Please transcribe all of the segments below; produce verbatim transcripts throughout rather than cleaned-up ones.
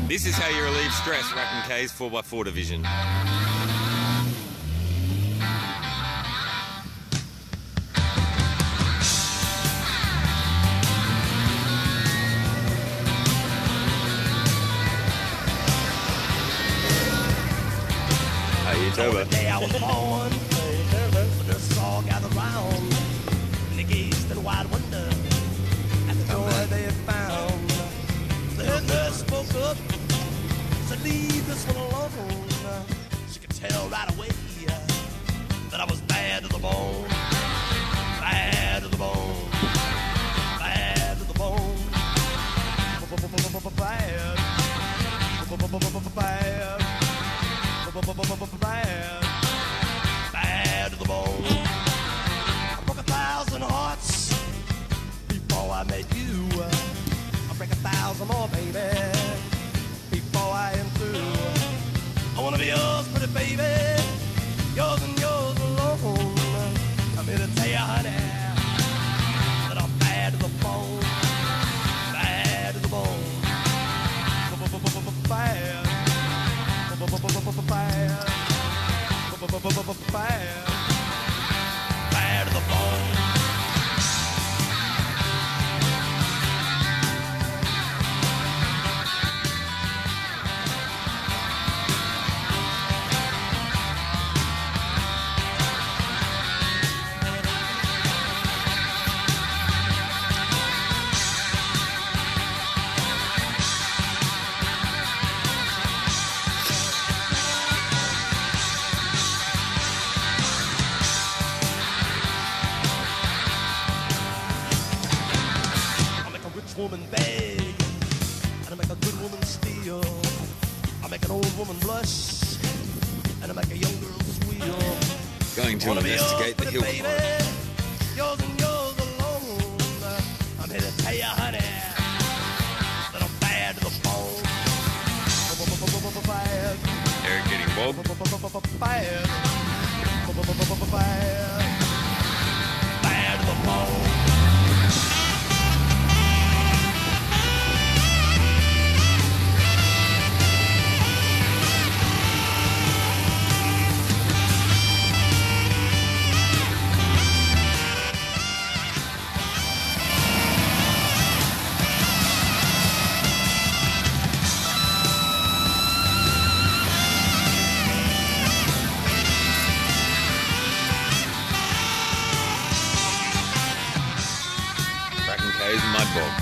This is how you relieve stress, Rackin K's four by four division. How you doing? The day I was born, when the song gathered round, and they gazed in wide wonder at the joy they had found. The head nurse spoke up, said, "Leave this one alone." She could tell right away that I was bad to the bone, bad to the bone, bad to the bone, bad, bad. Bad, bad to the bone. I broke a thousand hearts before I met you. I break a thousand more, baby, before I am through. I wanna be yours, pretty baby, yours and yours alone. I'm here to tell you, honey, that I'm bad to the bone, bad to the bone, bad. Bad, bad, bad to the bone. Woman beg, and I make a good woman steal. I make an old woman blush, and I make a young girl squeal. Going to investigate the hill baby, yours and yours alone. I'm here to tell you, honey, that I'm bad to the bone. Bad. Eric getting bogged. Bad. Bad. Bad to the bone. Rackin K's Mudbog.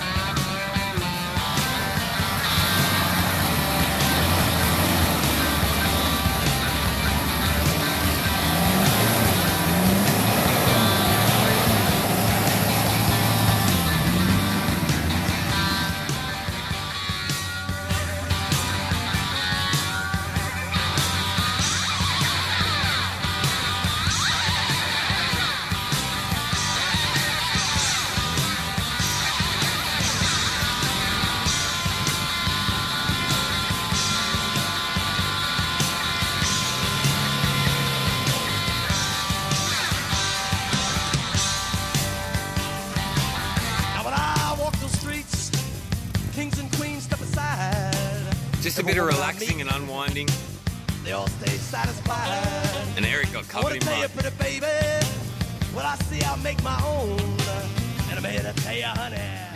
Kings and queens step aside. Just a bit of relaxing and unwinding. They all stay satisfied. And Eric got covered in I wanna tell mud. you, pretty baby, what I see, I'll make my own. And I'm here to tell you, honey,